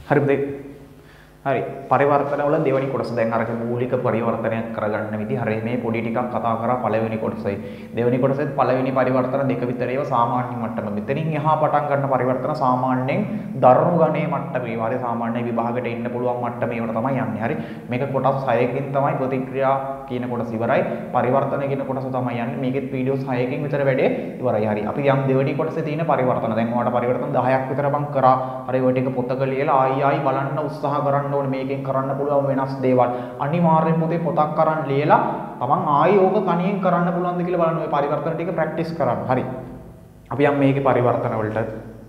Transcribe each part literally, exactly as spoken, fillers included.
හරි පුතේ. හරි පරිවර්තන වල දෙවෙනි කොටස දැන් අරක මූලික පරිවර්තනයක් කරගන්න විදි හරි මේ පොඩි ටිකක් කතා කරා පළවෙනි කොටසයි දෙවෙනි කොටසෙත් පළවෙනි පරිවර්තන දෙක විතර ඒවා සාමාන්‍ය මට්ටම මෙතනින් එහා පටන් ගන්න පරිවර්තන සාමාන්‍යයෙන් දරුණු ගණේ මට්ටමේ හරි සාමාන්‍ය විභාගයට එන්න පුළුවන් මට්ටමේ ඒවට තමයි යන්නේ හරි මේක කොටස් හයකින් තමයි ප්‍රතික්‍රියා කියන කොටස ඉවරයි පරිවර්තන කියන කොටස තමයි යන්නේ මේකෙත් වීඩියෝස් හයකින් විතර වැඩේ ඉවරයි හරි අපි යම් දෙවෙනි කොටසේ තියෙන පරිවර්තන දැන් ඔයාලට පරිවර්තන දහයක් විතර මම කරා හරි ඔය ටික පොතක ලියලා ආයි ආයි බලන්න උත්සාහ කරන්න මේකෙන් කරන්න පුළුවන් වෙනස් දේවල් අනිවාර්යෙන් පොතේ පොතක් අරන් ලියලා තමන් ආයි ඕක කණියෙන් කරන්න පුළුවන්ද කියලා බලන්න ඔය පරිවර්තන ටික ප්‍රැක්ටිස් කරන්න. හරි. අපි යම් මේකේ පරිවර්තන වලට.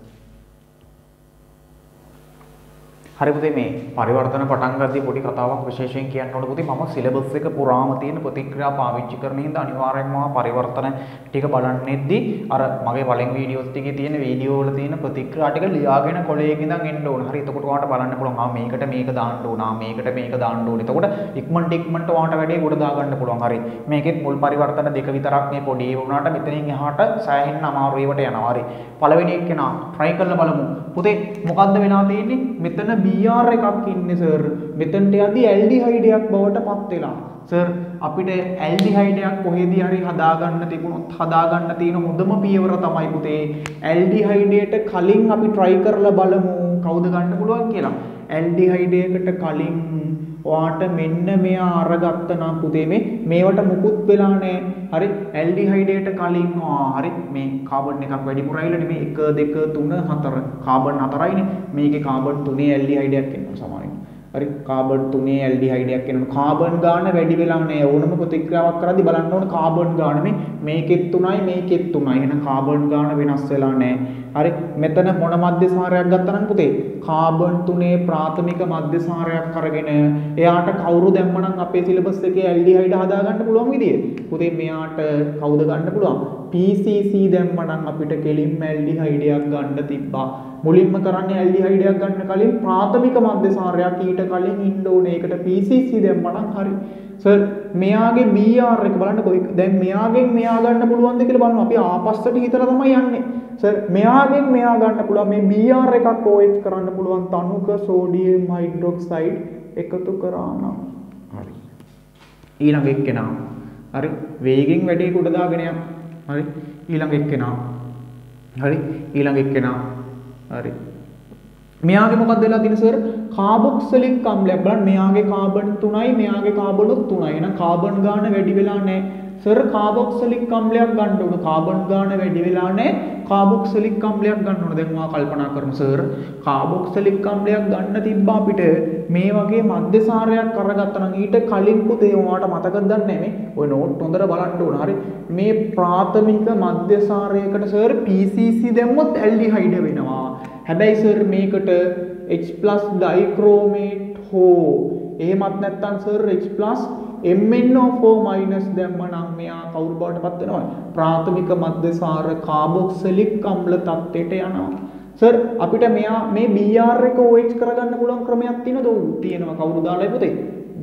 හරි පුතේ මේ පරිවර්තන පටන් ගද්දී පොඩි කතාවක් විශේෂයෙන් කියන්න ඕන පුතේ මම සිලබස් එක පුරාම තියෙන ප්‍රතික්‍රියා පාවිච්චි කරන හින්දා අනිවාර්යෙන්ම පරිවර්තන ටික බලන්නෙද්දී අර මගේ පළවෙනි වීඩියෝස් ටිකේ තියෙන වීඩියෝ වල තියෙන ප්‍රතික්‍රියා ටික ලියාගෙන කොලයක ඉඳන් එන්න ඕන. හරි එතකොට ඔයාලට බලන්න පුළුවන් ආ මේකට මේක දාන්න ඕන ආ මේකට මේක දාන්න ඕන. එතකොට ඉක්මනට ඉක්මනට ඔයාලට වැඩේ ගොඩ දා ගන්න පුළුවන්. හරි මේකෙත් මුල් පරිවර්තන දෙක විතරක් මේ පොඩි ඒවා වුණාට මෙතනින් එහාට සෑහෙන්න අමාරු ඒවට යනවා. හරි පළවෙනි එක කෙනා try කරලා බලමු. පුතේ මොකද්ද වෙලා තියෙන්නේ? මෙතන B R එකක් ඉන්නේ සර්. මෙතනට යද්දි ඇල්ඩිහයිඩයක් බවට පත් වෙලා. සර් අපිට ඇල්ඩිහයිඩයක් කොහෙදී හරි හදාගන්න තිබුණොත් හදාගන්න තියෙන හොඳම පියවර තමයි පුතේ ඇල්ඩිහයිඩයට කලින් අපි try කරලා බලමු කවුද ගන්න පුළුවන් කියලා. ඇල්ඩිහයිඩයකට කලින් ඔයාට මෙන්න මෙයා අරගත්ත නම් පුතේ මේ මේවට මුකුත් වෙලා නැහැ. හරි ඇල්ඩිහයිඩයට කලින් ආ හරි මේ කාබන් එකක් වැඩිපුර ආවිලා නෙමේ එක දෙක තුන හතර කාබන් හතරයිනේ මේකේ කාබන් තුනේ ඇල්ඩිහයිඩයක් එනවා සමානයි. හරි කාබන් තුනේ ඇල්ඩිහයිඩයක් එනවා කාබන් ගාන වැඩි වෙලා නැහැ. ඕනම ප්‍රතික්‍රියාවක් කරද්දී බලන්න ඕන කාබන් ගාන මේ මේකෙත් තුනයි මේකෙත් තුනයි. එහෙනම් කාබන් ගාන වෙනස් වෙලා නැහැ. හරි මෙතන මොන මධ්‍යස්ථානයක් ගත්තා නම් පුතේ කාබන් තුනේ ප්‍රාථමික මධ්‍යස්ථානයක් අරගෙන එයාට කවුරු දැම්මනම් අපේ සිලබස් එකේ ඇල්ඩිහයිඩ් හදාගන්න පුළුවන් විදිය. පුතේ මෙයාට කවුද ගන්න පුළුවන්? P C C දැම්මනම් අපිට කෙලින්ම ඇල්ඩිහයිඩයක් ගන්න තිබ්බා. මුලින්ම කරන්නේ ඇල්ඩිහයිඩයක් ගන්න කලින් ප්‍රාථමික මධ්‍යස්ථානයක් ඊට කලින් ඉන්න ඕනේ. ඒකට P C C දැම්මනම් හරි. සර් මෙයාගේ B R එක බලන්නකෝ දැන් මෙයාගෙන් මෙයා ගන්න පුළුවන්ද කියලා බලමු. අපි ආපස්සට හිතලා තමයි යන්නේ. සර් මෙයාගෙන් මෙයා ගන්න පුළුවන් මේ B R එකක් O H කරන්න පුළුවන් තනුක සෝඩියම් හයිඩ්‍රොක්සයිඩ් එකතු කරා නම් හරි ඊළඟ එක්කෙනා හරි වේගෙන් වැඩේ කොට දාගෙන යන්න හරි ඊළඟ එක්කෙනා හරි ඊළඟ එක්කෙනා හරි මෙයාගේ මොකක්ද වෙලා තියෙන්නේ සර් කාබොක්සිලික් අම්ලයක් බලන්න මෙයාගේ කාබන් තුනයි මෙයාගේ කාබනුත් තුනයි එහෙනම් කාබන් ගාන වැඩි වෙලා නැහැ සර් කාබොක්සිලික් අම්ලයක් ගන්න ඕන කාබන් ගාන වැඩි වෙලා නැහැ කාබොක්සිලික් අම්ලයක් ගන්න ඕන දැන් ඔයා කල්පනා කරමු සර් කාබොක්සිලික් අම්ලයක් ගන්න තිබ්බා අපිට මේ වගේ මධ්‍යසාරයක් අරගත්තා නම් ඊට කලින් පුතේ ඔයාට මතකද දන්නේ මේ ඔය නෝට් හොඳට බලන්න ඕන හරි මේ ප්‍රාථමික මධ්‍යසාරයකට සර් P C C දැම්මොත් ඇල්ඩිහයිඩ් වෙනවා හැබැයි සර් මේකට H+ ඩයික්‍රෝමේට් හෝ එහෙමත් නැත්නම් sir H+ M N O four minus දැම්මනම් මෙයා කවුරු බවට පත් වෙනවද? ප්‍රාථමික මධ්‍යසාර කාබොක්සිලික් අම්ල තත්ත්වයට යනවා. සර් අපිට මෙයා මේ B R එක O H කරගන්න පුළුවන් ක්‍රමයක් තියෙනවද? ඔව් තියෙනවා. කවුරු දාලායි පුතේ?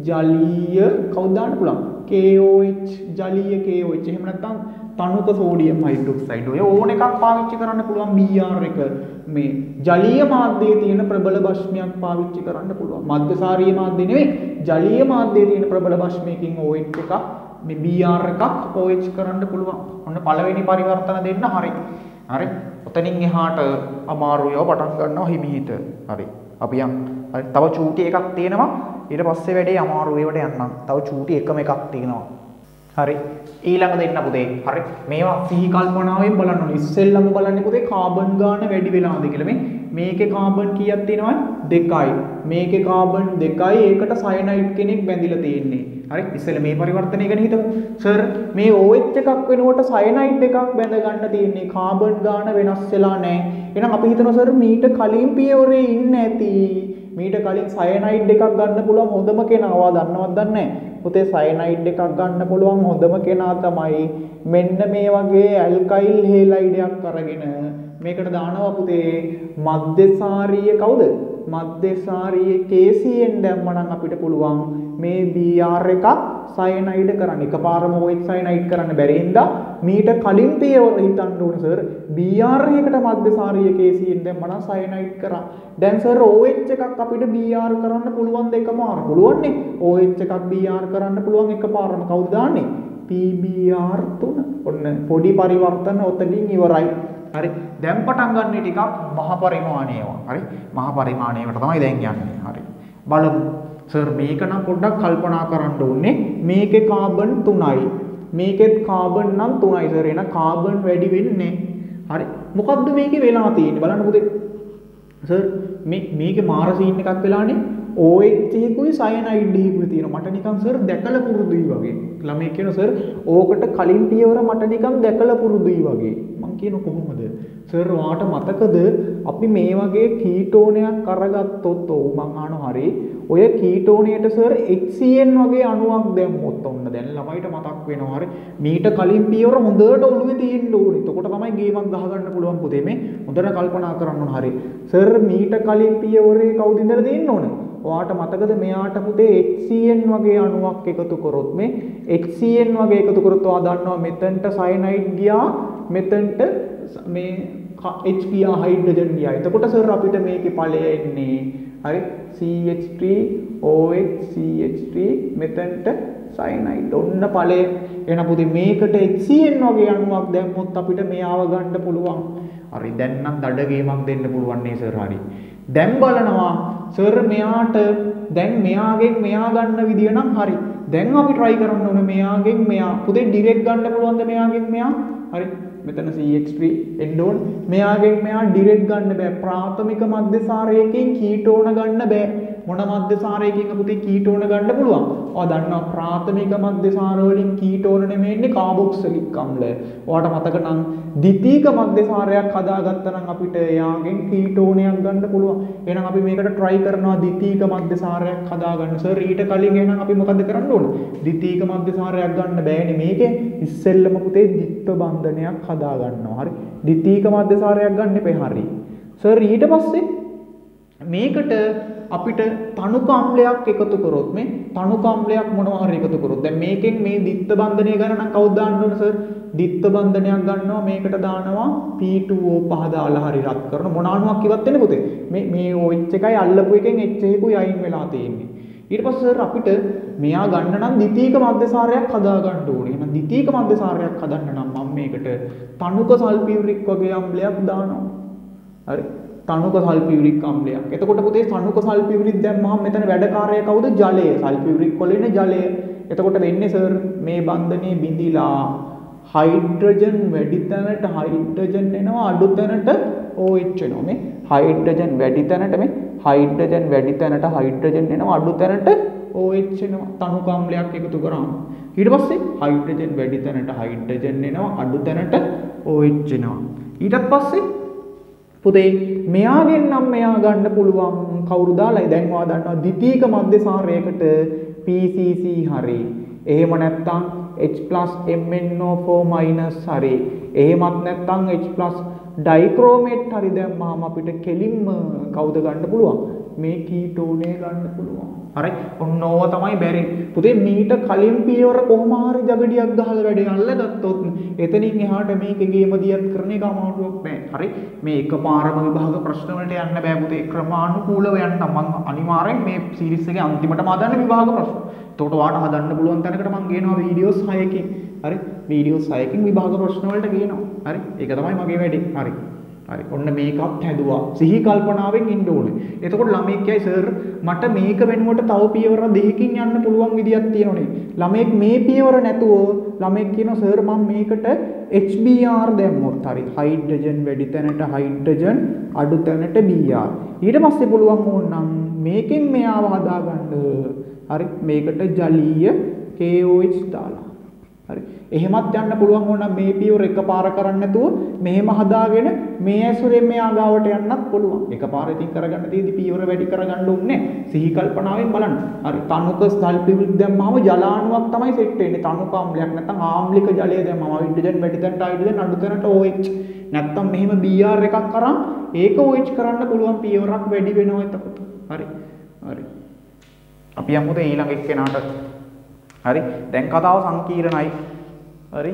ජලීය කවුද දාන්න පුළුවන්? K O H ජලීය K O H. එහෙම නැත්නම් තනුක සෝඩියම් හයිඩ්‍රොක්සයිඩ් ඔය ඕන එකක් පාවිච්චි කරන්න පුළුවන් B R එක මේ ජලීය මාධ්‍යයේ තියෙන ප්‍රබල භස්මයක් පාවිච්චි කරන්න පුළුවන් මධ්‍යසාරීය මාධ්‍ය නෙවෙයි ජලීය මාධ්‍යයේ තියෙන ප්‍රබල භස්මයකින් O H එකක් මේ B R එකක් O H කරන්න පුළුවන් ඔන්න පළවෙනි පරිවර්තන දෙන්න හරි හරි ඔතනින් එහාට අමාරුයව පටන් ගන්නවා හිමීට හරි අපි යන් හරි තව චූටි එකක් තියෙනවා ඊට පස්සේ වැඩේ අමාරු වේවට යන්නම් තව චූටි එකම එකක් තියෙනවා හරි ඊළඟ දෙන්න පුතේ හරි මේවා සිහි කල්පනාවෙන් බලන්න ඕනේ ඉස්සෙල්ලම බලන්නේ පුතේ කාබන් ගාන වැඩි වෙලාද කියලා මේ මේකේ කාබන් කීයක් තියෙනවද දෙකයි මේකේ කාබන් දෙකයි ඒකට සයනයිඩ් කෙනෙක් බැඳිලා තියෙන්නේ හරි ඉස්සෙල්ලා මේ පරිවර්තනය ගැන හිතමු සර් මේ O H එකක් වෙනකොට සයනයිඩ් එකක් බැඳ ගන්න තියෙන්නේ කාබන් ගාන වෙනස් වෙලා නැහැ එහෙනම් අපි හිතනවා සර් මීට කලින් පියවරේ ඉන්න ඇති මීට කලින් සයනයිඩ් එකක් ගන්න පුළුවන් හොඳම කෙනා ඔයා දන්නවද දන්නේ නැහැ පුතේ සයනයිඩ් එකක් ගන්න පුළුවන් හොඳම කෙනා තමයි මෙන්න මේ වගේ ඇල්කයිල් හේලයිඩයක් අරගෙන මේකට දානවා පුතේ මධ්‍යසාරීය කවුද මධ්‍යසාරයේ K C N දැම්මනම් අපිට පුළුවන් මේ B R එකක් සයනයිඩ් කරන්න. එකපාරම O H සයනයිඩ් කරන්න බැරි හින්දා මීට කලින් පියවර හිතන්න ඕනේ සර්. B R එකකට මධ්‍යසාරයේ K C N දැම්මනම් සයනයිඩ් කරා. දැන් සර් O H එකක් අපිට B R කරන්න පුළුවන් දෙකමාර. පුළුවන් නේ. O H එකක් B R කරන්න පුළුවන් එකපාරම. කවුද දාන්නේ? P B R තුන. ඔන්න පොඩි පරිවර්තන ඔතනින් ඉවරයි. හරි. දැන් පටන් ගන්න ටිකක් මහ පරිමාණයව. හරි. මහ පරිමාණයකට තමයි දැන් යන්නේ. හරි. බලමු. සර් මේක නම් පොඩ්ඩක් කල්පනා කරන්න ඕනේ. මේකේ කාබන් තුනයි. මේකෙත් කාබන් නම් තුනයි සර්. එන කාබන් වැඩි වෙන්නේ. හරි. මොකද්ද මේකේ වෙලා තියෙන්නේ? බලන්න පුතේ. සර් මේ මේකේ මාර සීන් එකක් වෙලානේ. O H එකකුයි සයනයිඩ් එකකුයි තියෙනවා. මට නිකන් සර් දැකලා පුරුදුයි වගේ. ළමයි කියනවා සර් ඕකට කලින් පියවර මට නිකන් දැකලා පුරුදුයි වගේ. මං කියන කොහොමද? සර් වාට මතකද අපි මේ වගේ කීටෝනයක් අරගත්තොත් ඔව් මං අහනවා හරි. ඔය කීටෝනයට සර් H C N වගේ අණුවක් දැම්මොත් ඔන්න දැන් ළමයිට මතක් වෙනවා හරි. මීට කලින් පියවර හොඳට ඔළුවේ තියෙන්න ඕනේ. එතකොට තමයි ගේමක් ගහගන්න පුළුවන් පුතේ මේ. හොඳට කල්පනා කරන්න ඕන හරි. සර් මීට කලින් පියවරේ කවුද ඉඳලා තියෙන්න ඕනේ? ඔයාට මතකද මෙයාට පුතේ H C N වගේ අණුවක් එකතු කරොත් මේ H C N වගේ එකතු කරොත් ඔයා දන්නවා මෙතනට සයනයිඩ් ගියා මෙතනට මේ H ගියා හයිඩ්‍රජන් ගියා. එතකොට සර් අපිට මේකේ ඵලය එන්නේ හරි C H three O H C H three මෙතනට සයනයිඩ්. ඔන්න ඵලය එන පුතේ මේකට H C N වගේ අණුවක් දැම්මොත් අපිට මෙයාව ගන්න පුළුවන්. හරි දැන් නම් දඩ ගේමක් දෙන්න පුළුවන් නේ සර්. හරි දැන් බලනවා සර් මෙයාට දැන් මෙයාගෙන් මෙයා ගන්න විදිය නම් හරි. දැන් අපි try කරන්න ඕනේ මෙයාගෙන් මෙයා. පුතේ ඩිරෙක්ට් ගන්න පුළුවන්ද මෙයාගෙන් මෙයා? හරි. මෙතන C H three එන්න ඕන. මෙයාගෙන් මෙයා ඩිරෙක්ට් ගන්න බෑ. ප්‍රාථමික මධ්‍යසාරයකින් කීටෝන ගන්න බෑ. මොන මධ්‍යසාරයකින් පුතේ කීටෝන ගන්න පුළුවන්? ඔයා දන්නවා ප්‍රාථමික මධ්‍යසාර වලින් කීටෝන නෙමෙයිනේ කාබොක්සිලික් අම්ල. ඔයාට මතක නම් ද්විතීක මධ්‍යසාරයක් හදාගත්තා නම් අපිට එයාගෙන් කීටෝනයක් ගන්න පුළුවන්. එහෙනම් අපි මේකට try කරනවා ද්විතීක මධ්‍යසාරයක් හදාගන්න. සර් ඊට කලින් එහෙනම් අපි මොකද කරන්න ඕන? ද්විතීක මධ්‍යසාරයක් ගන්න බෑනේ මේකේ. ඉස්සෙල්ලම පුතේ ද්විත්ව බන්ධනයක් හදා ගන්නවා. හරි. ද්විතීක මධ්‍යසාරයක් ගන්න එපේ. හරි. සර් ඊට පස්සේ මේකට අපිට තනුක අම්ලයක් එකතු කරොත් මේ තනුක අම්ලයක් මොනවා හරි එකතු කරොත් දැන් මේකෙන් මේ ද්විත්ව බන්ධනය ගන්න නම් කවුද දාන්න ඕන සර්? ද්විත්ව බන්ධනයක් ගන්නවා මේකට දානවා P two O පහ දාලා හරි රත් කරන මොන අණුවක් ඉවත් වෙන්නේ පුතේ? මේ මේ O H එකයි අල්ලපු එකෙන් H එකකුයි අයින් වෙලා තියෙන්නේ. ඊට පස්සේ සර් අපිට මෙයා ගන්න නම් ද්විතීක මධ්‍යසාරයක් හදා ගන්න ඕනේ. එහෙනම් ද්විතීක මධ්‍යසාරයක් හදන්න නම් මම මේකට තනුක සල්ෆියුරික් වගේ අම්ලයක් දානවා. හරි. තනුක සල්ෆියුරික් අම්ලයක්. එතකොට පුතේ තනුක සල්ෆියුරික් දැම්මහම මෙතන වැඩකාරය කවුද? ජලය. සල්ෆියුරික් වල ඉන්නේ ජලය. එතකොට වෙන්නේ සර් මේ බන්ධනේ බිඳිලා හයිඩ්‍රජන් වැඩි තැනට හයිඩ්‍රජන් එනවා අඩු තැනට O H එනවා. මේ හයිඩ්‍රජන් වැඩි තැනට මේ හයිඩ්‍රජන් වැඩි තැනට හයිඩ්‍රජන් එනවා අඩු තැනට O H එනවා. තනුක අම්ලයක් එකතු කරාම. ඊට පස්සේ හයිඩ්‍රජන් වැඩි තැනට හයිඩ්‍රජන් එනවා අඩු තැනට O H එනවා. ඊටත් පස්සේ පුතේ මෙයාගෙන් නම් මෙයා ගන්න පුළුවන් කවුරු දාලායි දැන් ඔයා දන්නවා ද්විතීක මධ්‍යසාරයකට P C C හරි. එහෙම නැත්නම් H plus M n O four minus හරි. එහෙමත් නැත්නම් H plus ඩයික්‍රෝමේට් හරි දැම්මම අපිට කෙලින්ම කවුද ගන්න පුළුවන්? මේ කීටෝනේ ගන්න පුළුවන්. හරි. ඔන්න ඕව තමයි බැරි. පුතේ මීට කලින් පියවර කොහොම හරි ජගඩියක් ගහලා වැඩේ අල්ලගත්තොත් එතනින් එහාට මේකේ ගේම දියත් කරන එක අමාරුවක් නෑ. හරි. මේ එකපාරම විභාග ප්‍රශ්න වලට යන්න බෑ පුතේ. ක්‍රමානුකූලව යන්න මම අනිවාර්යෙන් මේ සීරීස් එකේ අන්තිමටම හදන්න විභාග ප්‍රශ්න. එතකොට ඔයාලට හදන්න පුළුවන් තැනකට මම ගේනවා වීඩියෝස් හයකින්. හරි. වීඩියෝස් හයකින් විභාග ප්‍රශ්න වලට ගේනවා. හරි. ඒක තමයි මගේ වැඩේ. හරි. හරි. ඔන්න මේකත් හැදුවා. සිහි කල්පනාවෙන් ඉන්න ඕනේ. එතකොට ළමෙක් කියයි සර් මට මේක වෙනුවට තව පියවර දෙකකින් යන්න පුළුවන් විදියක් තියෙනනේ. ළමෙක් මේ පියවර නැතුව ළමෙක් කියනවා සර් මම මේකට H B R දැම්මොත් හරි. හයිඩ්‍රජන් වැඩි තැනට හයිඩ්‍රජන් අඩු තැනට B R. ඊට පස්සේ පුළුවන් ඕනනම් මේකෙන් මෙයාව හදාගන්න. හරි. මේකට ජලීය K O H දාලා. හරි. එහෙමත් යන්න පුළුවන් වුණා මේ පියවර එකපාර කරන්න නැතුව මෙහෙම හදාගෙන මේ ඇසුරෙන් මෙයා ගාවට යන්නත් පුළුවන්. එකපාර ඉතින් කරගන්න තියෙදි පියවර වැඩි කරගන්න ඕනේ. සිහි කල්පනාවෙන් බලන්න. හරි. තනුක සල්පිවික් දැම්මම ජලාණුවක් තමයි සෙට් වෙන්නේ. තනුක ආම්ලයක් නැත්නම් ආම්ලික ජලය දැම්මම හයිඩ්‍රජන් වැඩි තැනට හයිඩ්‍රජන් අඩු තැනට O H. නැත්නම් මෙහෙම B R එකක් කරන් ඒක O H කරන්න පුළුවන් පියවරක් වැඩි වෙනවා එතකොට. හරි. හරි. අපි යමුද ඊළඟ එක්කෙනාට. හරි. දැන් කතාව සංකීර්ණයි. හරි.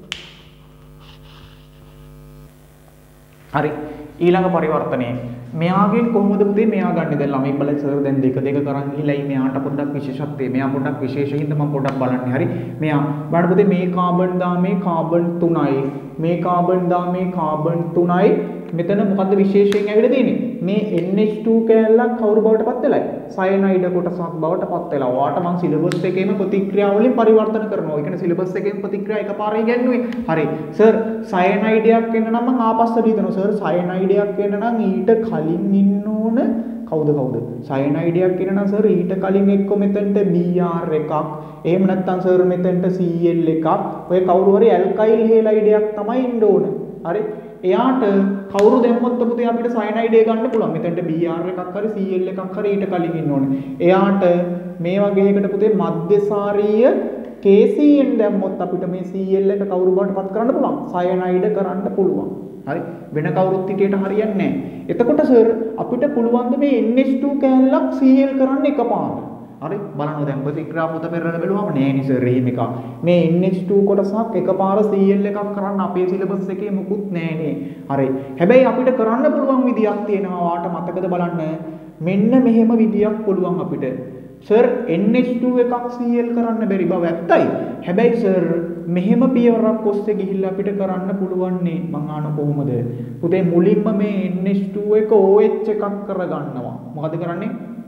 හරි. ඊළඟ පරිවර්තනයේ මෙයාගෙන් කොහොමද පුතේ මෙයා ගන්න දැන් ළමයි බලයි සර් දැන් දෙක දෙක කරන් ගිහිල්ලායි මෙයාට පොඩ්ඩක් විශේෂත්වය මෙයා පොඩ්ඩක් විශේෂින්ද මම පොඩ්ඩක් බලන්නේ. හරි. මෙයා බලන්න පුතේ මේ කාබන් දාමේ කාබන් තුනයි මේ කාබන් දාමේ කාබන් තුනයි මෙතන මොකද්ද විශේෂයෙන් ඇවිල්ලා තියෙන්නේ මේ N H two කැලලක් කවුරු බවට පත් වෙලායි සයනයිඩ කොටසක් බවට පත් වෙලා. ඔයාට මම සිලබස් එකේම ප්‍රතික්‍රියා වලින් පරිවර්තන කරනවා. ඒ කියන්නේ සිලබස් එකේම ප්‍රතික්‍රියා එකපාරේ ඉගෙනුවේ. හරි. සර් සයනයිඩයක් වෙන්න නම් මම ආපස්සට හිතනවා. සර් සයනයිඩයක් වෙන්න නම් ඊට කලින් ඉන්න ඕන කවුද කවුද? සයනයිඩයක් වෙන්න නම් සර් ඊට කලින් එක්ක මෙතනට B R එකක්. එහෙම නැත්නම් සර් මෙතනට C L එකක්. ඔය කවුරු හරි ඇල්කයිල් හේලයිඩයක් තමයි ඉන්න ඕන. හරි. එයාට කවුරු දැම්මොත් පුතේ අපිට සයනයිඩ් එක ගන්න පුළුවන්. මෙතනට B R එකක් හරි C L එකක් හරි ඊට කලින් ඉන්න ඕනේ. එයාට මේ වගේ එකකට පුතේ මධ්‍යසාරීය K C N දැම්මොත් අපිට මේ C L එක කවුරු බවට පත් කරන්න පුළුවන්? සයනයිඩ් කරන්න පුළුවන්. හරි. වෙන කවුරුත් හිටියට හරියන්නේ නැහැ. එතකොට සර් අපිට පුළුවන් මේ N H two කැලලක් C L කරන්න එකපාරට. හරි බලන්න දැන් ප්‍රතික්‍රියා පොත පෙරලා බලුවම නෑ නේ සර් එහෙම එකක්. මේ N H two කොටසක් එකපාර C L එකක් කරන්න අපේ සිලබස් එකේ මුකුත් නෑනේ. හරි. හැබැයි අපිට කරන්න පුළුවන් විදියක් තියෙනවා. ඔයාට මතකද බලන්න. මෙන්න මෙහෙම විදියක් පුළුවන් අපිට. සර් N H two එකක් C L කරන්න බැරි බව ඇත්තයි. හැබැයි සර් මෙහෙම පියවරක් ඔස්සේ ගිහිල්ලා අපිට කරන්න පුළුවන් නේ. මං අහන කොහොමද? පුතේ මුලින්ම මේ N H two එක O H එකක් කරගන්නවා. මොකද කරන්නේ?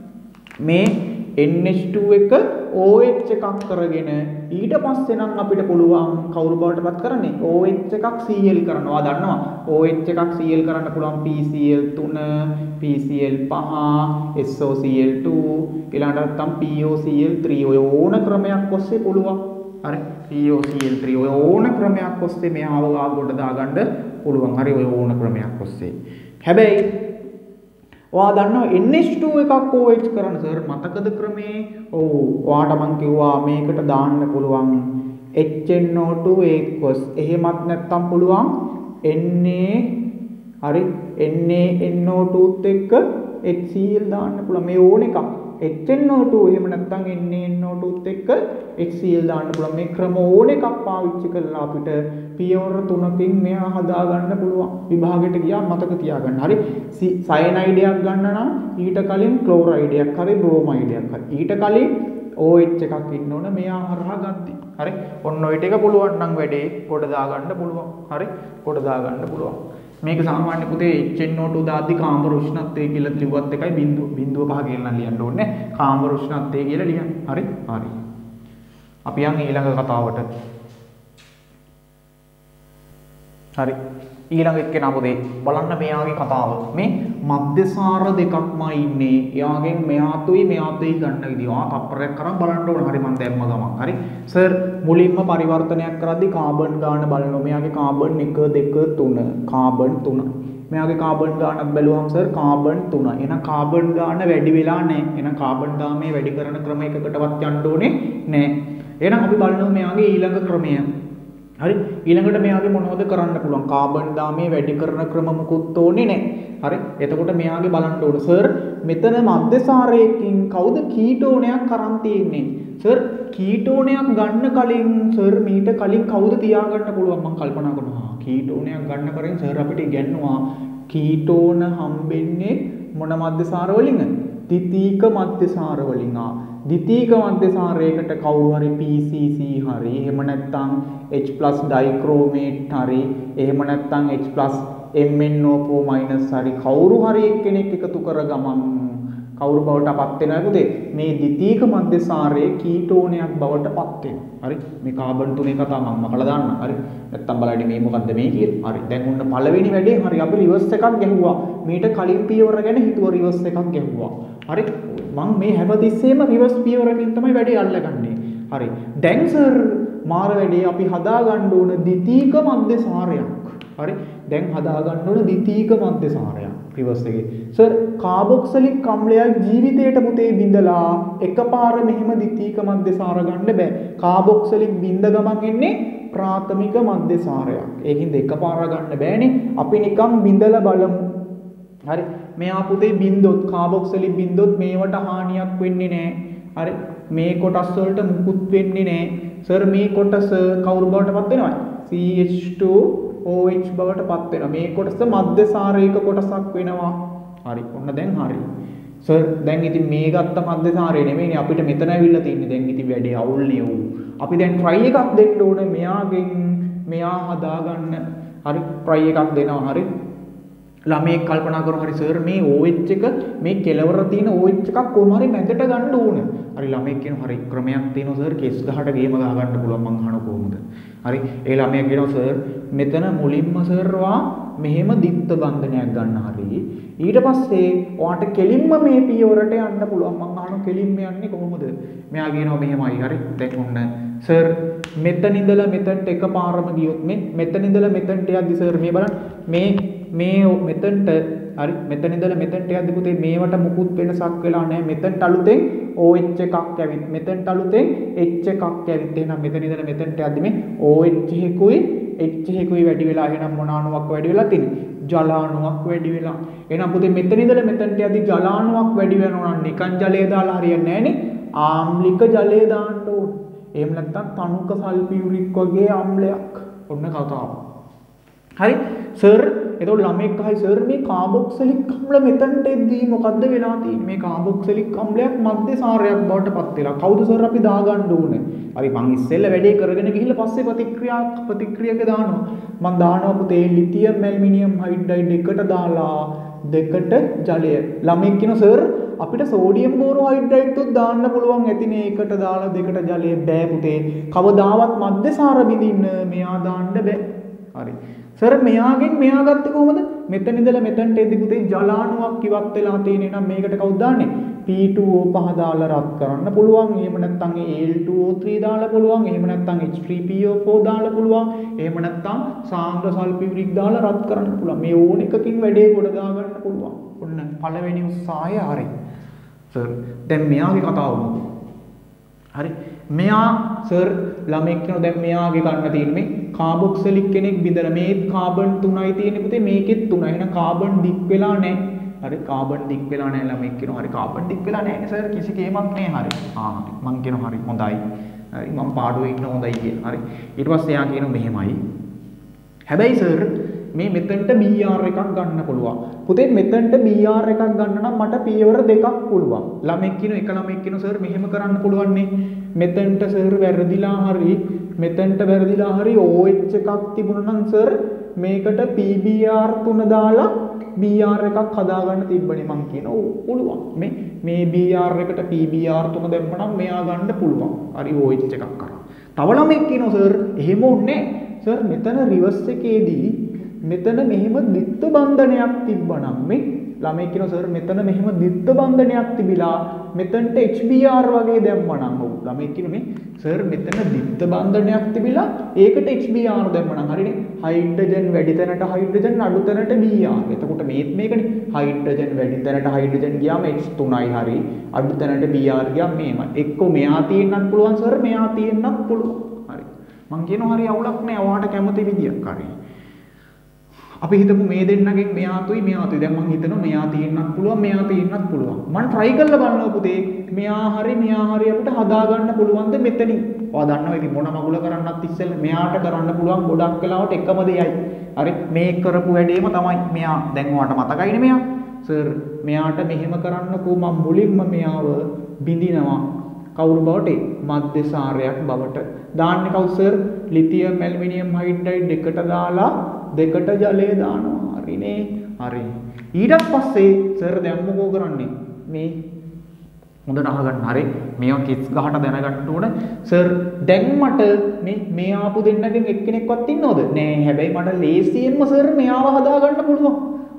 මේ N H two එක O H එකක් කරගෙන ඊට පස්සේ නම් අපිට පුළුවන් කවුරු බවට පත් කරන්නේ O H එකක් C L කරනවා. දන්නවා O H එකක් C L කරන්න පුළුවන් P C L three P C L five S O C L two ඊළඟට නැත්තම් P O C L three ඔය ඕන ක්‍රමයක් ඔස්සේ පුළුවන්. හරි. P O C L three ඔය ඕන ක්‍රමයක් ඔස්සේ මෙයාව ආගොඩ දාගන්න පුළුවන්. හරි. ඔය ඕන ක්‍රමයක් ඔස්සේ. හැබැයි ඔයා දන්නවා N H two එකක් O H කරන්න සර් මතකද ක්‍රමේ? ඔව්. ඔයාට මං කිව්වා මේකට දාන්න පුළුවන් H N O two aqueous. එහෙමත් නැත්තම් පුළුවන් Na හරි Na N O two එක්ක H C L දාන්න පුළුවන්. මේ ඕන එකක්. H N O two එහෙම නැත්තම් Na N O two එක්ක H C L දාන්න පුළුවන්. මේ ක්‍රම ඕන එකක් පාවිච්චි කරලා අපිට පියවර තුනකින් මෙයා හදා ගන්න පුළුවන්. විභාගෙට ගියා මතක තියාගන්න. හරි. සයනයිඩයක් ගන්න නම් ඊට කලින් ක්ලෝරයිඩයක් හරි බ්‍රෝමයිඩයක් හරි. ඊට කලින් O H එකක් ඉන්න ඕන මෙයා හරහා ගද්දි. හරි. ඔන්න ඔය ටික පුළුවන් නම් වැඩේ කොට දා ගන්න පුළුවන්. හරි. කොට දා ගන්න පුළුවන්. මේක සාමාන්‍ය පුතේ H N O two දාද්දි කාම්බර උෂ්ණත්වය කියලා ලිව්වත් එකයි බිංදුව බිංදුව පහ කියලා නම් ලියන්න ඕනේ. කාම්බර උෂ්ණත්වය කියලා ලියන්න. හරි. හරි. අපි යන් ඊළඟ කතාවට. හරි. ඊළඟ එක්කෙනා පොතේ බලන්න මෙයාගේ කතාව. මේ මධ්‍යසාර දෙකක්මයි ඉන්නේ. එයාගෙන් මෙයාතුයි මෙයාතුයි ගන්න විදිය. ආ තප්පරයක් කරන් බලන්න ඕන. හරි මම දැම්ම ගමන්. හරි. සර් මුලින්ම පරිවර්තනයක් කරද්දී කාබන් ගාන බලනවා. මෙයාගේ carbon one two three carbon තුනයි. මෙයාගේ කාබන් ගානක් බැලුවම සර් කාබන් තුනයි. එහෙනම් කාබන් ගාන වැඩි වෙලා නැහැ. එහෙනම් කාබන් දාමේ වැඩි කරන ක්‍රම එකකටවත් යන්න ඕනේ නැහැ. එහෙනම් අපි බලනවා මෙයාගේ ඊළඟ ක්‍රමය. හරි ඊළඟට මෙයාගේ මොනවද කරන්න පුළුවන් කාබන් දාමේ වැඩි කරන ක්‍රම මුකුත් ඕනේ නැහැ. හරි එතකොට මෙයාගේ බලන්න ඕන සර් මෙතන මධ්‍යසාරයකින් කවුද කීටෝනයක් කරන් තියෙන්නේ? සර් කීටෝනයක් ගන්න කලින් සර් මීට කලින් කවුද තියාගන්න පුළුවන් මම කල්පනා කරනවා. කීටෝනයක් ගන්න කලින් සර් අපිට ඉගෙනනවා කීටෝන හම්බෙන්නේ මොන මධ්‍යසාර වලින්ද? ද්විතීක මධ්‍යසාර වලින්. ආ ද්විතීක මධ්‍යසාරයකට කවුරු හරි P C C හරි එහෙම නැත්නම් H+ ඩයික්‍රෝමේට් හරි එහෙම නැත්නම් H+ M N O four minus හරි කවුරු හරි එක්කෙනෙක් එකතු කර ගමන් කවුරු බවට පත් වෙනවද මේ ද්විතීක මධ්‍යසාරයේ කීටෝනයක් බවට පත් වෙනවා. හරි මේ කාබන් තුනේ කතාව මම මකලා දාන්න. හරි නැත්තම් බලන්න මේ මොකද්ද මේ කියන්නේ. හරි දැන් ඔන්න පළවෙනි වැඩේ හරි අපි රිවර්ස් එකක් ගැහුවා. මීට කලින් පියවර ගැන හිතුව රිවර්ස් එකක් ගැහුවා. හරි මම මේ හැමතිස්සෙම රිවර්ස් පියවරකින් තමයි වැඩේ අල්ලගන්නේ. හරි දැන් සර් මාර වැඩේ අපි හදා ගන්න ඕන ද්විතීක මධ්‍යසාරයක්. හරි. දැන් හදා ගන්න ඕන ද්විතීක මධ්‍යසාරයක්. රිවර්ස් එකේ. සර් කාබොක්සිලික් අම්ලයක් ජීවිතේට පුතේ බිඳලා එකපාර මෙහෙම ද්විතීක මධ්‍යසාර ගන්න බෑ. කාබොක්සිලික් බිඳ ගමන් එන්නේ ප්‍රාථමික මධ්‍යසාරයක්. ඒකින්ද එකපාර ගන්න බෑනේ. අපි නිකන් බිඳලා බලමු. හරි. මෙයා පුතේ බින්දොත් කාබොක්සිලික් බින්දොත් මේවට හානියක් වෙන්නේ නැහැ. හරි. මේ කොටස් වලට මුකුත් වෙන්නේ නැහැ. සර් මේ කොටස කවුරු බවට පත් වෙනවද? C H two O H බවට පත් වෙනවා. මේ කොටස මධ්‍යසාරයක කොටසක් වෙනවා. හරි. ඔන්න දැන් හරි. සර් දැන් ඉතින් මේ ගත්ත මධ්‍යසාරය නෙමෙයිනේ අපිට මෙතන ඇවිල්ලා තින්නේ. දැන් ඉතින් වැඩේ අවුල්නේ ඌ. අපි දැන් try එකක් දෙන්න ඕනේ මෙයාගෙන් මෙයා හදාගන්න. හරි. try එකක් දෙනවා. හරි. ළමයෙක් කල්පනා කරනවා හරි සර් මේ O H එක මේ කෙලවර තියෙන O H එකක් කොහොම හරි මැදට ගන්න ඕන. හරි ළමයෙක් කියනවා හරි ක්‍රමයක් තියෙනවා සර් කෙස් ගහට ගේම ගහ ගන්න පුළුවන් මං අහන කොහොමද? හරි ඒ ළමයා කියනවා සර් මෙතන මුලින්ම සර් වා මෙහෙම දිත්ත බන්ධනයක් ගන්න හරි ඊට පස්සේ ඔයාට කෙලින්ම මේ පියවරට යන්න පුළුවන් මං අහන කෙලින්ම යන්නේ කොහොමද? මෙයා කියනවා මෙහෙමයි හරි දැන් ඔන්න සර් මෙතන ඉඳලා මෙතනට එකපාරම ගියොත් මේ මෙතන ඉඳලා මෙතනට යද්දි සර් මේ බලන්න මේ මේ මෙතනට හරි මෙතන ඉඳලා මෙතනට යද්දි පුතේ මේවට මුකුත් වෙනසක් වෙලා නැහැ මෙතනට අලුතෙන් O H එකක් ඇවිත් මෙතනට අලුතෙන් H එකක් ඇවිත් එහෙනම් මෙතන ඉඳලා මෙතනට යද්දි මේ O H එකකුයි H එකකුයි වැඩි වෙලා එහෙනම් මොන අණුවක් වැඩි වෙලා තියෙන්නේ ජල අණුවක් වැඩි වෙලා එහෙනම් පුතේ මෙතන ඉඳලා මෙතනට යද්දි ජල අණුවක් වැඩි වෙනවා නම් නිකන් ජලය දාලා හරියන්නේ නැහැ නේ ආම්ලික ජලය දාන්න ඕන එහෙම නැත්නම් තනුක සල්ෆියුරික් වගේ අම්ලයක් ඔන්න කතාව හරි සර් එතකොට ළමෙක් අහයි සර් මේ කාබොක්සිලික් අම්ල මෙතනට එද්දී මොකද්ද වෙලා තියෙන්නේ මේ කාබොක්සිලික් අම්ලයක් මධ්‍යසාරයක් බවට පත් වෙලා කවුද සර් අපි දාගන්න ඕනේ හරි මං ඉස්සෙල්ලා වැඩේ කරගෙන ගිහිල්ලා පස්සේ ප්‍රතික්‍රියා ප්‍රතික්‍රියක දානවා මං දානවා පුතේ ලිතියම් ඇල්මිනියම් හයිඩ්‍රයිඩ් එකට දාලා දෙකට ජලය ළමෙක් කියනවා සර් අපිට සෝඩියම් බෝරෝ හයිඩ්‍රයිඩ් උත් දාන්න පුළුවන් ඇතිනේ එකට දාලා දෙකට ජලය බෑ පුතේ කවදාවත් මධ්‍යසාර බිඳින්න මෙයා දාන්න බෑ හරි සර් මෙයාගෙන් මෙයා ගත්තේ කොහොමද මෙතන ඉඳලා මෙතනට එද්දි පුතේ ජලාණුවක් ඉවත් වෙලා තියෙන නම් මේකට කවුද දාන්නේ P two O පහ දාලා රත් කරන්න පුළුවන් එහෙම නැත්නම් Al two O three දාලා පුළුවන් එහෙම නැත්නම් H three P O four දාලා පුළුවන් එහෙම නැත්නම් සාන්ද්‍ර සල්ෆියුරික් දාලා රත් කරන්න පුළුවන් මේ ඕන එකකින් වැඩේ ගොඩ දා ගන්න පුළුවන් ඔන්න පළවෙනි උත්සාහය හරි සර් දැන් මෙයාගේ කතාව මොකද හරි මෙයා සර් ළමෙක් කියනවා දැන් මෙයාගේ ගන්න තියෙන්නේ මේ කාබොක්සිලික් කෙනෙක් බිඳලා මේ කාබන් තුනයි තියෙන්නේ පුතේ මේකෙත් තුනයි එහෙනම් කාබන් දික් වෙලා නැහැ හරි කාබන් දික් වෙලා නැහැ ළමෙක් කියනවා හරි කාබන් දික් වෙලා නැහැ නේ සර් කිසි කේමක් නැහැ හරි ආ මං කියනවා හරි හොඳයි හරි මං පාඩුවේ ඉන්න හොඳයි කියලා හරි ඊට පස්සේ එයා කියනවා මෙහෙමයි හැබැයි සර් මේ මෙතනට B R එකක් ගන්න පුළුවන්. පුතේ මෙතනට B R එකක් ගන්න නම් මට පියවර දෙකක් පුළුවන්. ළමෙක් කියන එක ළමෙක් කියන සර් මෙහෙම කරන්න පුළුවන් නේ. මෙතනට සර් වැරදිලා හරි මෙතනට වැරදිලා හරි O H එකක් තිබුණා නම් සර් මේකට P B R තුන දාලා B R එකක් හදාගන්න තිබ්බනේ මං කියන ඕ පුළුවන්. මේ මේ B R එකට P B R තුන දැම්මනම් මෙයා ගන්න පුළුවන්. හරි O H එකක් කරා. තව ළමෙක් කියනවා සර් එහෙම ඕනේ සර් මෙතන රිවර්ස් එකේදී මෙතන මෙහෙම දිත්ත බන්ධනයක් තිබ්බනම් මේ ළමයි කියනවා සර් මෙතන මෙහෙම දිත්ත බන්ධනයක් තිබිලා මෙතනට H B R වගේ දැම්මනම් ඔව් ළමයි කියනවා මේ සර් මෙතන දිත්ත බන්ධනයක් තිබිලා ඒකට H B R දැම්මනම් හරිනේ හයිඩ්‍රජන් වැඩි තැනට හයිඩ්‍රජන් අඩු තැනට B R එතකොට මේත් මේකනේ හයිඩ්‍රජන් වැඩි තැනට හයිඩ්‍රජන් ගියාම H තුනයි හරි අඩු තැනට B R ගියාම මේමයි එක්කෝ මෙයා තියෙන්නත් පුළුවන් සර් මෙයා තියෙන්නත් පුළුවන් හරි මං කියනවා හරි අවුලක් නෑ ඔයාට කැමති විදියක් හරි අපි හිතමු මේ දෙන්නගෙන් මෙයාතුයි මෙයාතුයි දැන් මං හිතනවා මෙයා තියෙන්නත් පුළුවන් මෙයා තියෙන්නත් පුළුවන් මං try කරලා බලනවා පුතේ මෙයා හරි මෙයා හරි අපිට හදා ගන්න පුළුවන්ද මෙතනින් ඔයා දන්නවා ඉතින් මොන මගුල කරන්නත් ඉස්සෙල්ලා මෙයාට කරන්න පුළුවන් ගොඩක් වෙලාවට එකම දෙයයි හරි මේ කරපු වැඩේම තමයි මෙයා දැන් ඔයාට මතකයිනේ මෙයා සර් මෙයාට මෙහෙම කරන්නකෝ මම මුලින්ම මෙයාව බිඳිනවා කවුරු බවට මධ්‍යසාරයක් බවට දාන්නේ කවුද සර් ලිතියම් ඇල්මිනියම් හයිඩ්‍රයිඩ් එකට දාලා දෙකට ජලය දානවා හරිනේ හරි ඊට පස්සේ සර් දැන් මොකෝ කරන්නේ මේ හොඳට අහගන්න හරි මේවා කිස් ගහට දැනගන්න ඕන සර් දැන් මට මේ මේ ආපු දෙන්නගෙන් එක්කෙනෙක්වත් ඉන්නවද නෑ හැබැයි මට ලේසියෙන්ම සර් මෙයාව හදා ගන්න පුළුවන් ආ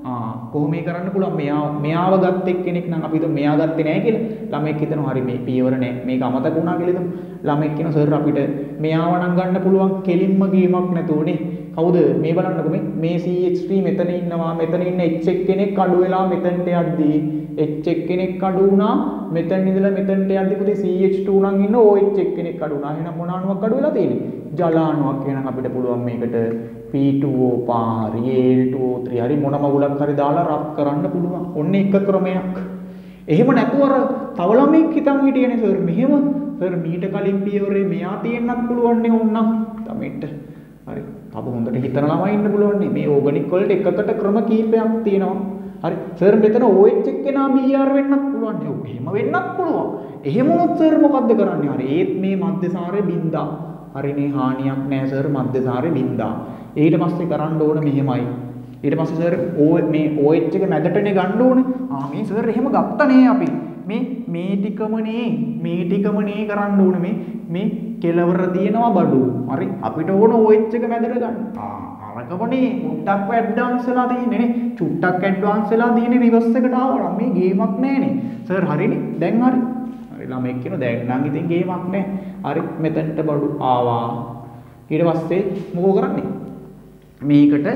කොහොම මේ කරන්න පුළුවන් මෙයා මෙයාව ගත්ත එක්කෙනෙක් නම් අපි හිතමු මෙයා ගත්තේ නැහැ කියලා. ළමෙක් හිතනවා හරි මේ පියවර නැහැ. මේක අමතක වුණා කියලා හිතමු. ළමෙක් කියනවා සර් අපිට මෙයාව නම් ගන්න පුළුවන් කෙලින්ම ගේමක් නැතුවනේ. කවුද මේ බලන්නකො මේ මේ C H three මෙතන ඉන්නවා. මෙතන ඉන්න H එක්කෙනෙක් අඩු වෙලා මෙතනට යද්දී H එක්කෙනෙක් අඩු වුණා. මෙතන ඉඳලා මෙතනට යද්දී පුතේ C H two නම් ඉන්න O H එක්කෙනෙක් අඩු වුණා. එහෙනම් මොන අණුවක් අඩු වෙලා තියෙන්නේ? ජල අණුවක්. එහෙනම් අපිට පුළුවන් මේකට P two O පාරි Al two O three හරි මොන මගුලක් හරි දාලා රත් කරන්න පුළුවන්. ඔන්න එක ක්‍රමයක්. එහෙම නැතුව අර තව ළමෙක් හිතන් හිටියනේ සර් මෙහෙම සර් මීට කලින් පියවරේ මෙයා තියෙන්නත් පුළුවන් නේ ඕන්නම් තමෙට. හරි. තව හොඳට හිතන ළමයි ඉන්න පුළුවන් නේ. මේ ඕගනික් වලට එකකට ක්‍රම කීපයක් තියෙනවා. හරි. සර් මෙතන O H එක්කෙනා B R වෙන්නත් පුළුවන් නේ. ඔව් එහෙම වෙන්නත් පුළුවන්. එහෙම වුණොත් සර් මොකද්ද කරන්නේ? හරි. ඒත් මේ මධ්‍යසාරේ බින්දා. හරිනේ හානියක් නෑ සර් මධ්‍යසාරේ බින්දා. ඊට පස්සේ කරන්න ඕන මෙහෙමයි. ඊට පස්සේ සර් O මේ O H එක මැදටනේ ගන්න ඕනේ. ආ මේ සර් එහෙම ගත්තා නේ අපි. මේ මේ ටිකමනේ මේ ටිකමනේ කරන්න ඕනේ මේ මේ කෙලවර තියෙනවා බඩු. හරි අපිට ඕන O H එක මැදට ගන්න. ආ අරකමනේ චුට්ටක් ඇඩ්වාන්ස් වෙලා තියෙන්නේ නේ. චුට්ටක් ඇඩ්වාන්ස් වෙලා තියෙන්නේ රිවර්ස් එකට ආවනම් මේ ගේමක් නෑනේ. සර් හරිනේ. දැන් හරි. හරි ළමෙක් කියන දැන් නම් ඉතින් ගේමක් නෑ. හරි මෙතනට බඩු ආවා. ඊට පස්සේ මොකෝ කරන්නේ? මේකට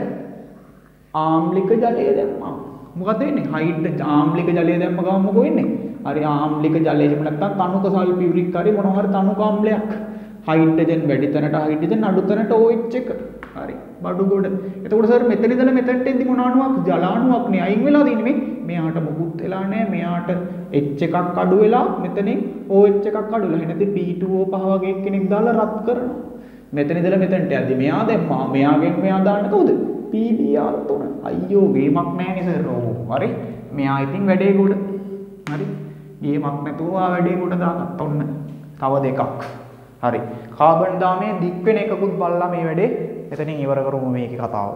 ආම්ලික ජලය දැම්මා. මොකද වෙන්නේ? හයිඩ්‍රජන් ආම්ලික ජලය දැම්ම ගමන් මොකෝ වෙන්නේ? හරි ආම්ලික ජලය එහෙම නැත්නම් තනුක සල්ෆියුරික් හරි මොනවා හරි තනුක ආම්ලයක්. හයිඩ්‍රජන් වැඩි තැනට හයිඩ්‍රජන් අඩු තැනට O H එක. හරි බඩු ගොඩ. එතකොට සර් මෙතන ඉඳලා මෙතනට එද්දි මොන අණුවක්? ජල අණුවක් නේ අයින් වෙලා තියෙන්නේ මේ. මෙයාට මොකුත් වෙලා නැහැ. මෙයාට H එකක් අඩු වෙලා මෙතනින් O H එකක් අඩු වෙලා. එහෙනම් P two O පහ වගේ කෙනෙක් දාලා රත් කරනවා. මෙතන ඉඳලා මෙතනට යද්දි මෙයා දැම්මා. මෙයාගෙන් මෙයා දාන්න කවුද? P B R තුන. අයියෝ ගේමක් නැහැ නේ සර්. ඔව් හරි. මෙයා ඉතින් වැඩේ ගොඩ. හරි. ගේමක් නැතුව ආ වැඩේ ගොඩ දාගත්ත ඔන්න. තව දෙකක්. හරි. කාබන් දාමේ දික් වෙන එකකුත් බලලා මේ වැඩේ එතනින් ඉවර කරමු මේකේ කතාව.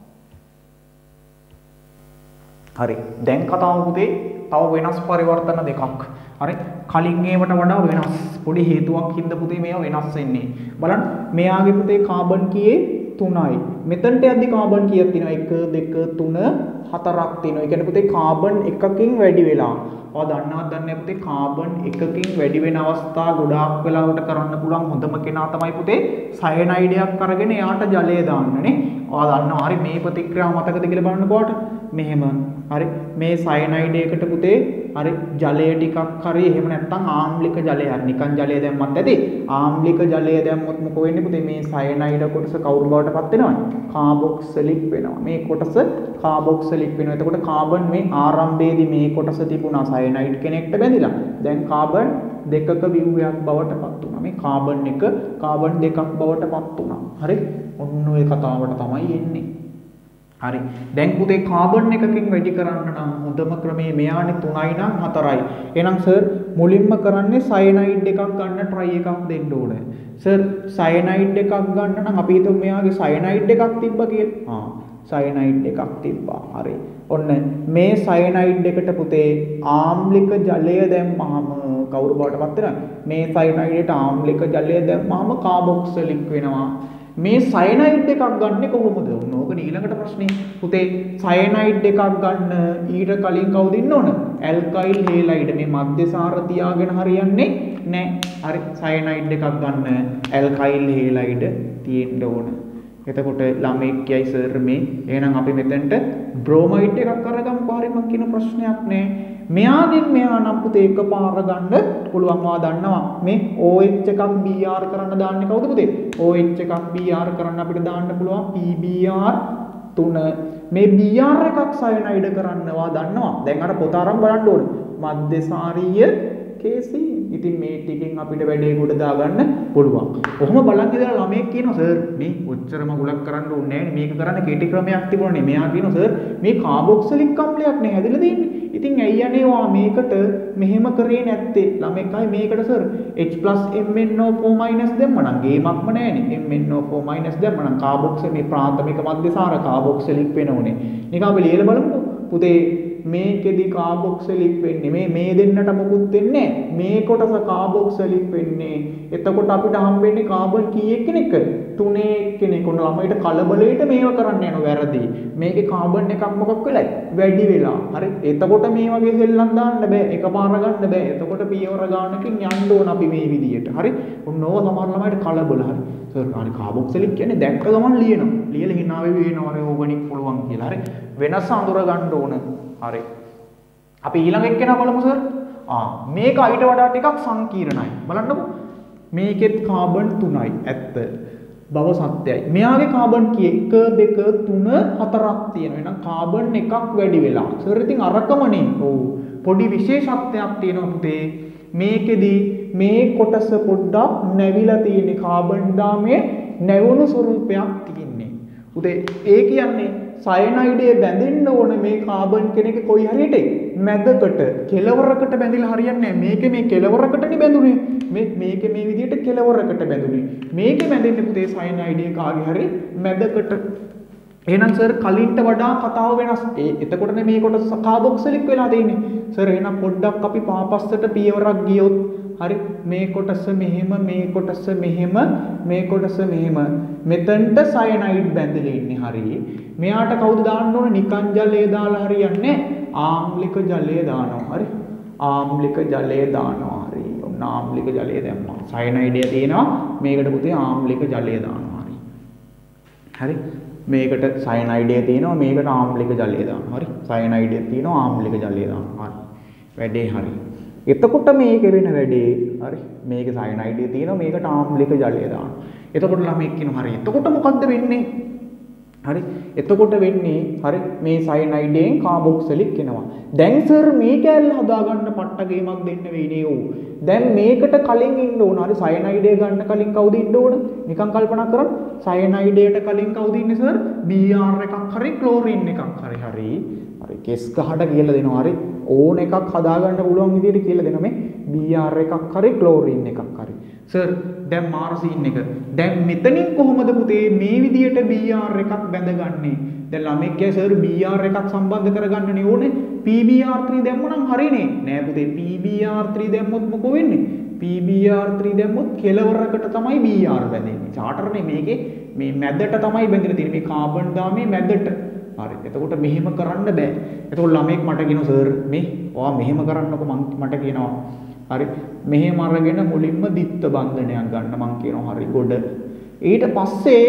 හරි. දැන් කතාව පුතේ තව වෙනස් පරිවර්තන දෙකක්. හරි. කලින් ඒවට වඩා වෙනස්. පොඩි හේතුවක් හින්දා පුතේ මේවා වෙනස් වෙන්නේ. බලන්න මෙයාගේ පුතේ කාබන් කීයේ තුනයි. මෙතනට යද්දි කාබන් කීයක් තියෙනවා? එක දෙක තුන හතරක් තියෙනවා. ඒ කියන්නේ පුතේ කාබන් එකකින් වැඩි වෙලා. ඔයා දන්නවද දන්නේ පුතේ කාබන් එකකින් වැඩි වෙන අවස්ථා ගොඩාක් වෙලාවට කරන්න පුළුවන් හොඳම කෙනා තමයි පුතේ සයනයිඩ් එකක් අරගෙන එයාට ජලය දාන්නනේ. ඔයා දන්නවා හරි මේ ප්‍රතික්‍රියාව මතකද කියලා බලන්නකොට මෙහෙම හරි මේ සයනයිඩ් එකකට පුතේ හරි ජලය ටිකක් හරි එහෙම නැත්නම් ආම්ලික ජලය හරි නිකන් ජලය දැම්මත් ඇති ආම්ලික ජලය දැම්මොත් මොකෝ වෙන්නේ පුතේ මේ සයනයිඩ් කොටස කවුරු බවට පත් වෙනවද? කාබොක්සිලික් වෙනවා. මේ කොටස කාබොක්සිලික් වෙනවා. එතකොට කාබන් මේ ආරම්භයේදී මේ කොටස තිබුණා සයනයිඩ් කෙනෙක්ට බැඳිලා. දැන් කාබන් දෙකක ව්‍යුහයක් බවට පත් වුණා. මේ කාබන් එක කාබන් දෙකක් බවට පත් වුණා. හරි? ඔන්න ඔය කතාවට තමයි එන්නේ. හරි. දැන් පුතේ කාබන් එකකින් වැඩි කරන්න නම් හොඳම ක්‍රමය මෙයානේ තුනයි නම් හතරයි. එහෙනම් සර් මුලින්ම කරන්නේ සයනයිඩ් එකක් ගන්න try එකක් දෙන්න ඕනේ. සර් සයනයිඩ් එකක් ගන්න නම් අපි හිතමු මෙයාගේ සයනයිඩ් එකක් තිබ්බා කියලා. ආ සයනයිඩ් එකක් තිබ්බා. හරි. ඔන්න මේ සයනයිඩ් එකට පුතේ ආම්ලික ජලය දැම්මහම කවුරු බවට පත් වෙනවද? මේ සයනයිඩ් එකට ආම්ලික ජලය දැම්මහම කාබොක්සිලික් වෙනවා. මේ සයනයිඩ් එකක් ගන්න කොහොමද? ඕක ඊළඟට ප්‍රශ්නේ. පුතේ සයනයිඩ් එකක් ගන්න ඊට කලින් කවුද ඉන්න ඕන? ඇල්කයිල් හේලයිඩ්. මේ මධ්‍යසාර තියාගෙන හරියන්නේ නැහැ. හරි. සයනයිඩ් එකක් ගන්න ඇල්කයිල් හේලයිඩ් තියෙන්න ඕන. එතකොට ළමෙක් කියයි සර් මේ එහෙනම් අපි මෙතනට බ්‍රෝමයිඩ් එකක් අරගමු. හරි මම කියන ප්‍රශ්නයක් නෑ. මෙයාගෙන් මෙයා නම් පුතේ එකපාර ගන්න පුළුවන්. වා දන්නවා මේ O H එකක් B R කරන්න දාන්නේ කවුද පුතේ? O H එකක් B R කරන්න අපිට දාන්න පුළුවන් P B R තුන. මේ B R එකක් සයනයිඩ් කරන්න වා දන්නවා. දැන් අර පොත අරන් බලන්න ඕනේ. මධ්‍යසාරීය කේසි. ඉතින් මේ ටිකෙන් අපිට වැඩේ ගොඩ දාගන්න පුළුවන්. කොහොම බලන් ඉඳලා ළමයෙක් කියනවා සර් මේ ඔච්චරම ගුලක් කරන්න ඕනේ නැහැ. මේක කරන්න කෙටි ක්‍රමයක් තිබුණානේ. මෙයා කියනවා සර් මේ කාබොක්සිලික් අම්ලයක් නේ හැදලා දෙන්නේ. ඉතින් ඇයි අනේ ඔයා මේකට මෙහෙම කරේ නැත්තේ? ළමෙක් අය මේකට sir H plus M N O four minus දැම්මනම් ගේමක්ම නැහැනේ. M N O four minus දැම්මනම් කාබොක්සිල් මේ ප්‍රාථමික මධ්‍යසාර කාබොක්සිලික් වෙනෝනේ. නිකන් අපි ලියලා බලමුකෝ. පුතේ මේකෙදි කාබොක්සිලික් වෙන්නේ මේ මේ දෙන්නට මොකුත් වෙන්නේ මේ කොටස කාබොක්සිලික් වෙන්නේ. එතකොට අපිට හම්බෙන්නේ කාබන් කීයක් කෙනෙක්? තුනේ කෙනෙක්. උන ළමයිට කලබලයට මේව කරන්න යන වැරදි. මේකේ කාබන් එකක් මොකක් වෙලයි? වැඩි වෙලා. හරි. එතකොට මේ වගේ සෙල්ලම් දාන්න බෑ. එකපාර ගන්න බෑ. එතකොට පියවර ගානකින් යන්න ඕන අපි මේ විදියට. හරි. ඔන්න ඕව සමහර ළමයිට කලබල. හරි. සර් අනේ කාබොක්සිලික් කියන්නේ දැක්ක ගමන් ලියනවා. ලියලා hina වෙවි වෙනවා. හරි ඕගනික් පුළුවන් කියලා. හරි. වෙනස අඳුර ගන්න ඕන. හරි. අපි ඊළඟ එක්කෙනා බලමු සර්. ආ මේක ඊට වඩා ටිකක් සංකීර්ණයි. බලන්නකෝ. මේකෙත් කාබන් තුනයි ඇත්ත. බව සත්‍යයි. මෙයාගේ කාබන් කී එක දෙක තුන හතරක් තියෙනවා. එහෙනම් කාබන් එකක් වැඩි වෙලා. සර් ඉතින් අරකමනේ. ඔව්. පොඩි විශේෂත්වයක් තියෙනවා පුතේ. මේකෙදි මේ කොටස පොඩ්ඩක් නැවිලා තියෙන කාබන් දාමයේ නැවුණු ස්වරූපයක් තියෙන්නේ. පුතේ ඒ කියන්නේ සයනයිඩේ බැඳෙන්න ඕන මේ කාබන් කෙනෙක් කොයි හරියට මැදකට කෙලවරකට බැඳිලා හරියන්නේ නැහැ. මේකේ මේ කෙලවරකටනේ බැඳුනේ. මේ මේකේ මේ විදිහට කෙලවරකට බැඳුනේ. මේකේ බැඳෙන්නේ පුතේ සයනයිඩේ කාගේ හරි මැදකට. එහෙනම් සර් කලින්ට වඩා කතාව වෙනස්. ඒ එතකොටනේ මේ කොටස කාබොක්සිලික් වෙලා තියෙන්නේ. සර් එහෙනම් පොඩ්ඩක් අපි පාපස්සට පියවරක් ගියොත් හරි මේ කොටස මෙහෙම මේ කොටස මෙහෙම මේ කොටස මෙහෙම මෙතනට සයනයිඩ් බැඳලා ඉන්නේ. හරි. මෙයාට කවුද දාන්න ඕන? නිකන් ජලය දාලා හරියන්නේ ආම්ලික ජලය දානවා. හරි. ආම්ලික ජලය දානවා. හරි. ඔන්න ආම්ලික ජලය දැම්මා. සයනයිඩය තියෙනවා. මේකට පුතේ ආම්ලික ජලය දානවා. හරි. හරි. මේකට සයනයිඩය තියෙනවා. මේකට ආම්ලික ජලය දානවා. හරි. සයනයිඩය තියෙනවා. ආම්ලික ජලය දානවා. හරි. වැඩේ හරි. එතකොට මේක වෙන වැඩේ හරි. මේකේ සයනයිඩය තියෙනවා. මේකට ආම්ලික ජලය දානවා. එතකොට ළමෙක් කියනවා හරි. එතකොට මොකද්ද වෙන්නේ? හරි. එතකොට වෙන්නේ හරි මේ සයනයිඩයෙන් කාබොක්සිලික් එනවා. දැන් සර් මේ කැල්ල හදාගන්න පට්ට ගේමක් දෙන්න වෙන්නේ ඕ. දැන් මේකට කලින් ඉන්න ඕන. හරි සයනයිඩය ගන්න කලින් කවුද ඉන්න ඕන? නිකන් කල්පනා කරන්න. සයනයිඩයට කලින් කවුද ඉන්නේ සර්? බී ආර් එකක් හරි ක්ලෝරින් එකක් හරි හරි. හරි කෙස් ගහට කියලා දෙනවා. හරි ඕන එකක් හදාගන්න පුළුවන් විදිහට කියලා දෙනවා මේ බී ආර් එකක් හරි ක්ලෝරින් එකක් හරි. සර් දැන් මාර සීන් එක. දැන් මෙතනින් කොහොමද පුතේ මේ විදියට බී ආර් එකක් බැඳගන්නේ? දැන් ළමෙක් කිය සර් බී ආර් එකක් සම්බන්ධ කරගන්නනේ ඕනේ. පී බී ආර් ත්‍රී දැම්මනම් හරිනේ. නෑ පුතේ පී බී ආර් ත්‍රී දැම්මොත් මොකෝ වෙන්නේ? පී බී ආර් ත්‍රී දැම්මොත් කෙලවරකට තමයි බී ආර් බැඳෙන්නේ. චාටර්නේ මේකේ මේ මැදට තමයි බැඳලා තියෙන්නේ. මේ කාබන් දාමේ මැදට. හරි. එතකොට මෙහෙම කරන්න බෑ. එතකොට ළමෙක් මට කියනවා සර් මේ ඔයා මෙහෙම කරන්නකො මට කියනවා. හරි. මෙහෙම අරගෙන මුලින්ම දිත්ත බන්ධනයක් ගන්න මං කියනවා. හරි ගොඩ. ඊට පස්සේ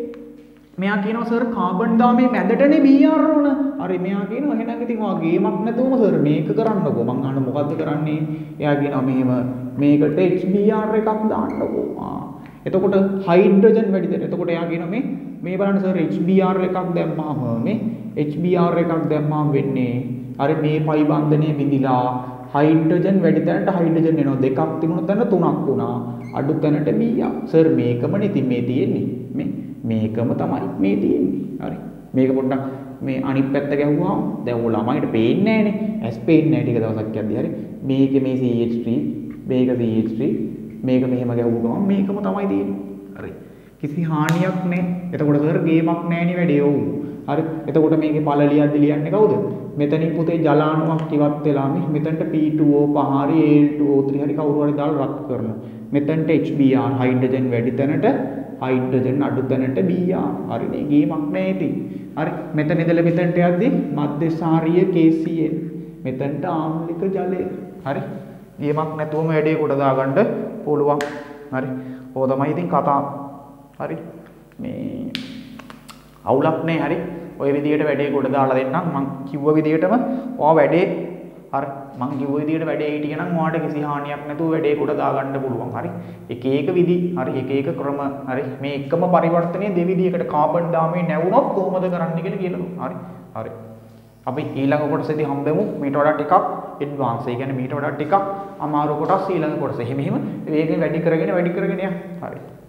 මෙයා කියනවා සර් කාබන් දාමේ මැදටනේ බී ආර් ඕන. හරි මෙයා කියනවා එහෙනම් ඉතින් ඔයා ගේමක් නැතුවම සර් මේක කරන්නකෝ. මං අහන්න මොකද්ද කරන්නේ? එයා කියනවා මෙහෙම මේකට එච් බී ආර් එකක් දාන්නකෝ. ආ. එතකොට හයිඩ්‍රජන් වැඩි දෙන්න. එතකොට එයා කියනවා මේ මේ බලන්න සර් එච් බී ආර් එකක් දැම්මම මේ එච් බී ආර් එකක් දැම්මම වෙන්නේ හරි මේ පයි බන්ධනය බිඳිලා හයිඩ්‍රජන් වැඩි තැනට හයිඩ්‍රජන් එනවා. දෙකක් තිබුණ තැන තුනක් වුණා. අඩු තැනට බී ආර්. සර් මේකමනේ ඉතින් මේ තියෙන්නේ. මේ මේකම තමයි මේ තියෙන්නේ. හරි. මේක පොඩ්ඩක් මේ අනිත් පැත්ත ගැහුවාම දැන් ඔය ළමයිට පේන්නේ නැහනේ. ඇස් පේන්නේ නැහැ ටික දවසක් යද්දි. හරි. මේකේ මේ සී එච් ත්‍රී මේක සී එච් ත්‍රී මේක මෙහෙම ගැහුවම මේකම තමයි තියෙන්නේ. හරි. කිසි හානියක් නැහැ. එතකොට සර් ගේමක් නැහෙනි වැඩේ ඔව්. හරි. එතකොට මේකේ පළ ලියද්දි ලියන්නේ කවුද? මෙතනින් පුතේ ජලාණුවක් ඉවත් වෙලා මේ මෙතනට පී ටූ ඕ පහ හරි එල් ටූ ඕ ත්‍රී හරි කවුරු හරි දාලා රත් කරනවා. මෙතනට එච් බී ආර් හයිඩ්‍රජන් වැඩි තැනට හයිඩ්‍රජන් අඩු තැනට බී ආර්. හරිනේ ගේමක් නැහැ ඉතින්. හරි. මෙතන ඉඳලා මෙතනට යද්දි මධ්‍යසාරීය කේ සී එල්. මෙතනට ආම්ලික ජලය. හරි. ගේමක් නැතුවම වැඩේ කොට දාගන්න පුළුවන්. හරි. ඕක තමයි ඉතින් කතාව. හරි. මේ අවුලක් නැහැ. හරි. ඔය විදියට වැඩේ කොට දාලා දෙන්නම්. මං කිව්ව විදියටම ඔයා වැඩේ හරි මං කිව්ව විදියට වැඩේ හිටියනම් ඔයාට කිසි හානියක් නැතුව වැඩේ කොට දාගන්න පුළුවන්. හරි. එක එක විදි හරි එක එක ක්‍රම හරි මේ එකම පරිවර්තනය දෙවිදියකට කාබන් දාමේ නැවුනොත් කොහොමද කරන්න කියලා කියලා දුන්නා. හරි. හරි. අපි ඊළඟ කොටසේදී හම්බෙමු මීට වඩා ටිකක් ඇඩ්වාන්ස්. ඒ කියන්නේ මීට වඩා ටිකක් අමාරු කොටස් ඊළඟ කොටසේ. එහෙම එහෙම වේගෙන් වැඩි කරගෙන වැඩි කරගෙන යන්න. හරි.